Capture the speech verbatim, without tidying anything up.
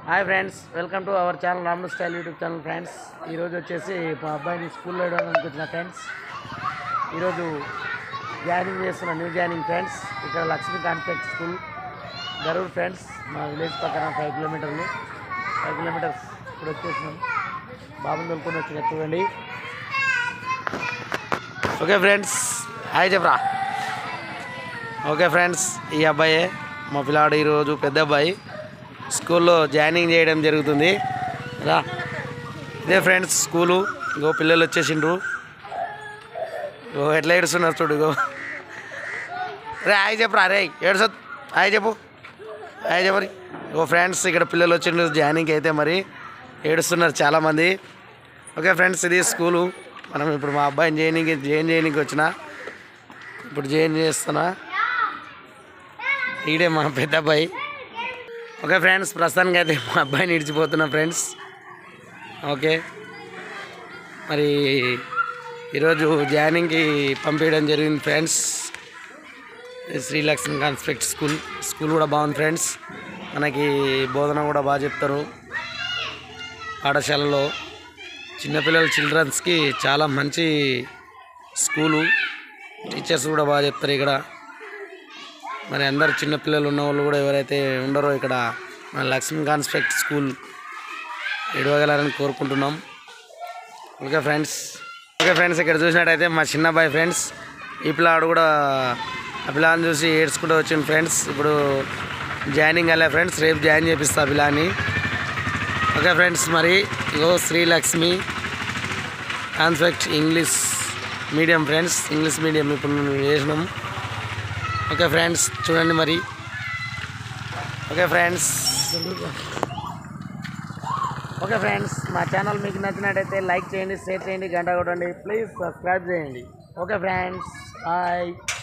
Hi friends, welcome to our channel Ram style YouTube channel. Friends, ఈరోజు వచ్చేసి మా అబ్బాయిని స్కూల్లో వేయడానికి వచ్చిన ఫ్రెండ్స్. ఈరోజు జాయినింగ్ చేస్తున్న న్యూ జాయినింగ్ ఫ్రెండ్స్. ఇక్కడ లక్ష్మీ కాన్ఫెక్ట్ స్కూల్ గరూర్ ఫ్రెండ్స్. మా విలేజ్ పక్కన ఫైవ్ కిలోమీటర్లు ఫైవ్ కిలోమీటర్స్ ఇప్పుడు వచ్చేసినాం. బాబుని తోలుకొని వచ్చిన చూడండి. ఓకే ఫ్రెండ్స్, హాయ్ చెప్పరా. ఓకే ఫ్రెండ్స్, ఈ అబ్బాయే మా పిల్లాడు. ఈరోజు పెద్ద అబ్బాయి స్కూల్లో జాయినింగ్ చేయడం జరుగుతుంది. రా, ఇదే ఫ్రెండ్స్ స్కూలు. ఇగో పిల్లలు వచ్చేసిండ్రు. ఇగో ఎట్లా ఏడుస్తున్నారు చూడు. ఇగో రే హాయ్ చెప్పరా. రే ఏడుసొద్దు, హాయ్ చెప్పు, హాయ్ చెప్పరి. ఇగో ఫ్రెండ్స్, ఇక్కడ పిల్లలు వచ్చిండ్రు జాయినింగ్ అయితే. మరి ఏడుస్తున్నారు చాలామంది. ఓకే ఫ్రెండ్స్, ఇది స్కూలు. మనం ఇప్పుడు మా అబ్బాయిని జాయినింగ్ జాయిన్ చేయడానికి వచ్చిన ఇప్పుడు జాయిన్ చేస్తున్నా. ఈడే మా పెద్ద అబ్బాయి. ఓకే ఫ్రెండ్స్, ప్రస్తుతానికి అయితే మా అబ్బాయిని ఇడిచిపోతున్నా ఫ్రెండ్స్. ఓకే, మరి ఈరోజు జాయినింగ్కి పంపించడం జరిగింది friends. Srilakshmi convent school. School కూడా బాగుంది ఫ్రెండ్స్. మనకి బోధన కూడా బాగా చెప్తారు పాఠశాలలో. చిన్నపిల్లల చిల్డ్రన్స్కి చాలా మంచి స్కూలు. టీచర్స్ కూడా బాగా చెప్తారు ఇక్కడ. మరి అందరు చిన్నపిల్లలు ఉన్న వాళ్ళు కూడా ఎవరైతే ఉండరో ఇక్కడ మన లక్ష్మీ కాన్ఫెక్ట్ స్కూల్ ఎడవగలరని కోరుకుంటున్నాం. Okay friends. ఓకే ఫ్రెండ్స్, ఇక్కడ చూసినట్టయితే మా చిన్న అబ్బాయి ఫ్రెండ్స్. ఈ పిల్లాడు కూడా ఆ పిల్లాన్ని చూసి ఏడ్చుకుంటూ వచ్చింది ఫ్రెండ్స్. ఇప్పుడు జాయినింగ్ అయ్యా ఫ్రెండ్స్. రేపు జాయిన్ చేపిస్తా పిల్లాన్ని. ఓకే ఫ్రెండ్స్, మరి ఇగో Srilakshmi convent English medium friends. English medium ఇప్పుడు మేము వేసినాం. ఓకే ఫ్రెండ్స్, చూడండి మరి. ఓకే ఫ్రెండ్స్ ఓకే ఫ్రెండ్స్ మా ఛానల్ మీకు నచ్చినట్టయితే లైక్ చేయండి, షేర్ చేయండి, గంట కొట్టండి. ప్లీజ్ సబ్స్క్రైబ్ చేయండి. Okay friends, bye.